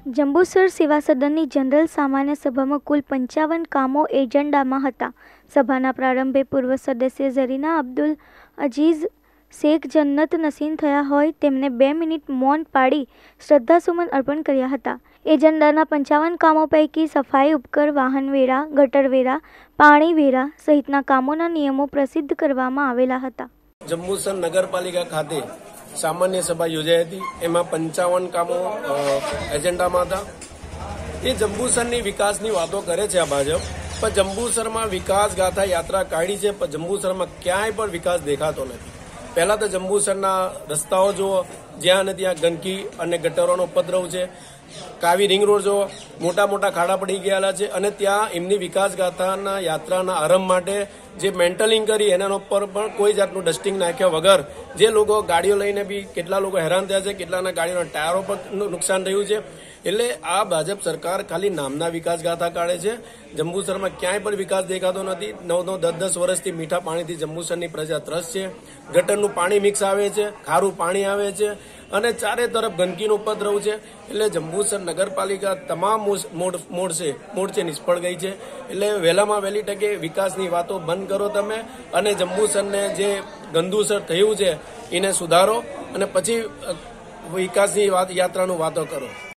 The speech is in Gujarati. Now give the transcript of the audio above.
જંબુસર સેવા સદનની જનરલ સામાન્ય સભામાં કુલ 55 કામો એજન્ડામાં હતા। સભાના પ્રારંભે પૂર્વ સદસ્ય ઝરીના અબ્દુલ અજીઝ શેખ જન્નત નસીન થયા હોય તેમને 2 મિનિટ મૌન પાડી શ્રદ્ધાસુમન અર્પણ કર્યા હતા। એજન્ડાના 55 કામો પૈકી સફાઈ ઉપકર, વાહનવેરા, ગટરવેરા, પાણીવેરા સહિતના કામોના નિયમો પ્રસિદ્ધ કરવામાં આવેલા હતા। જંબુસર નગરપાલિકા ખાતે सामान्य सभा योजाई थी। एमां 55 कामों एजेंडा था। ये जंबूसरनी विकासनी वातो करे छे आ भाजप, पर जंबूसरमां विकास गाथा यात्रा काढी छे, पर जंबूसरमां क्यांय पण विकास देखातो नथी। पहला तो जंबूसरना रस्ताओ जो ज्यां ने त्यां गंदकी अने गटरोनो उपद्रव छे। कावी रिंग रोड जो मोटा मोटा खाड़ा पड़ी गयेला छे अने त्यां एमनी विकास गाथाना यात्राना आरंभ माटे जे मेंटलिंग करी एना पर पण कोई जातनुं डस्टिंग नाख्या वगर जे लोको गाड़ीओ लईने बी केटला लोको हैरान थया छे, केटलाना गाड़ीना टायरो पर नुकसान थयुं छे। એટલે આ ભાજપ સરકાર ખાલી નામના વિકાસ ગાથા કાઢે છે। જંબુસરમાં ક્યાંય પણ વિકાસ દેખાતો નથી। 9-9, 10-10 વર્ષથી મીઠા પાણીથી જંબુસરની પ્રજા ત્રસ્ત છે। ગટરનું પાણી મિક્સ આવે છે, ખારું પાણી આવે છે અને ચારે તરફ ગંદકીનો ઉપદ્રવ છે। એટલે જંબુસર નગરપાલિકા તમામ મોરચે નિષ્ફળ ગઈ છે। એટલે વહેલામાં વહેલી તકે વિકાસની વાતો બંધ કરો તમે અને જંબુસરને જે ગંદુસર થયું છે એને સુધારો અને પછી વિકાસની યાત્રાનું વાતો કરો।